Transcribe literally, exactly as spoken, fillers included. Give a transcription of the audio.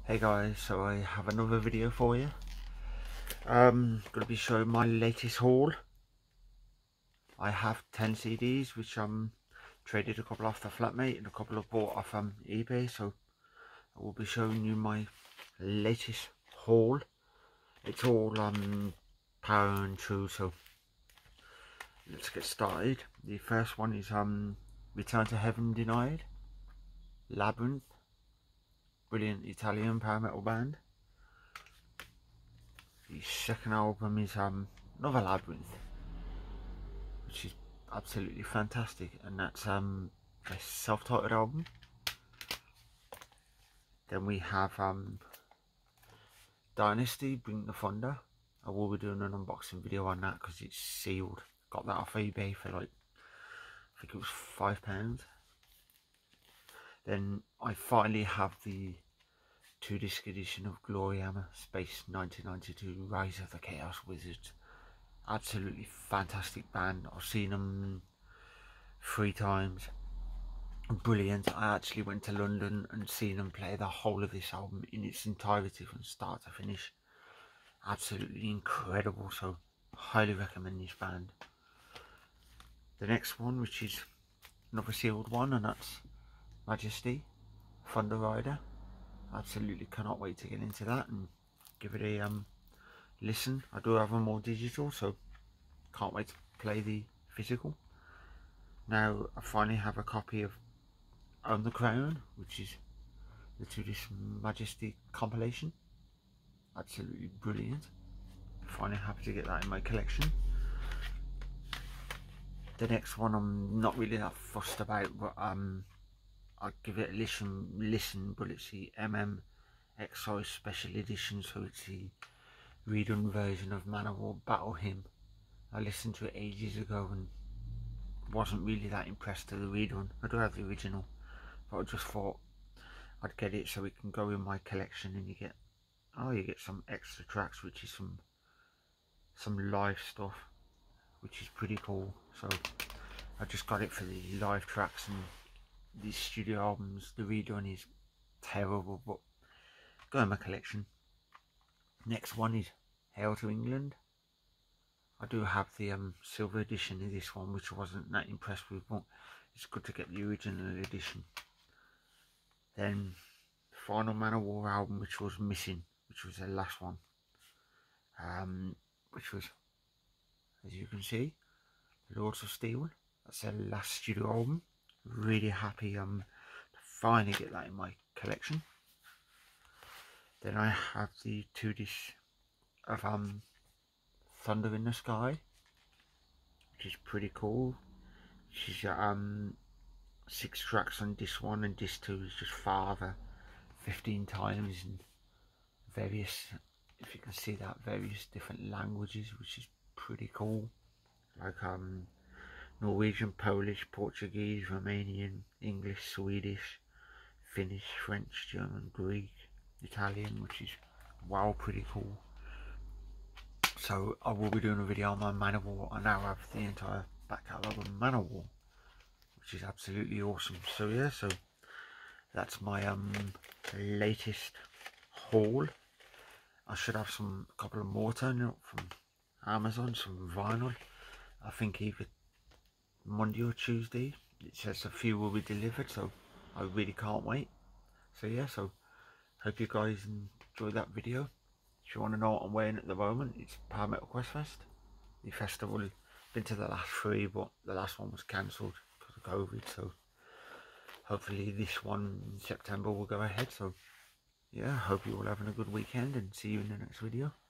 Hey guys, so I have another video for you. Um, going to be showing my latest haul. I have ten C Ds which um traded a couple off the flatmate and a couple of bought off um eBay. So I will be showing you my latest haul. It's all um power and true. So let's get started. The first one is um Return to Heaven Denied, Labyrinth, brilliant Italian power metal band. The second album is um another Labyrinth, which is absolutely fantastic, and that's um a self-titled album. Then we have um Dynasty, Bring the Thunder. I will be doing an unboxing video on that because it's sealed. Got that off eBay for like, I think it was five pounds. Then I finally have the two disc edition of Gloryhammer Space nineteen ninety-two Rise of the Chaos Wizards. Absolutely fantastic band. I've seen them three times. Brilliant. I actually went to London and seen them play the whole of this album in its entirety from start to finish. Absolutely incredible, so highly recommend this band. The next one, which is another sealed one, and that's Majesty, Thunder Rider. Absolutely cannot wait to get into that and give it a um listen. I do have them more digital, so can't wait to play the physical. Now I finally have a copy of Own the Crown, which is the two disc Majesty compilation. Absolutely brilliant. Finally happy to get that in my collection. The next one I'm not really that fussed about, but um I'll give it a listen listen but it's the M M Excise Special Edition, so it's the redone version of Manowar Battle Hymn. I listened to it ages ago and wasn't really that impressed with the redone. I do have the original, but I just thought I'd get it so it can go in my collection, and you get oh you get some extra tracks, which is some some live stuff, which is pretty cool. So I just got it for the live tracks, and these studio albums, the redone is terrible, but go in my collection. Next one is Hail to England. I do have the um silver edition of this one, which I wasn't that impressed with, but it's good to get the original edition. Then Final Manowar album, which was missing, which was the last one, um which was, as you can see, Lords of Steel. That's their last studio album. Really happy um to finally get that in my collection. Then I have the two discs of um Thunder in the Sky, which is pretty cool. She's um six tracks on disc one, and disc two is just Father fifteen times in various, if you can see that, various different languages, which is pretty cool, like um Norwegian, Polish, Portuguese, Romanian, English, Swedish, Finnish, French, German, Greek, Italian, which is wow, pretty cool. So I will be doing a video on my Manowar. I now have the entire back catalogue of Manowar, which is absolutely awesome. So yeah, so that's my um latest haul. I should have some a couple of more turning up from Amazon, some vinyl. I think either Monday or Tuesday. It says a few will be delivered, so I really can't wait. So yeah, so hope you guys enjoyed that video. If you want to know what I'm wearing at the moment, it's Power Metal Quest Fest. The festival, been to the last three, but the last one was cancelled because of COVID, so hopefully this one in September will go ahead. So yeah, hope you're all having a good weekend, and see you in the next video.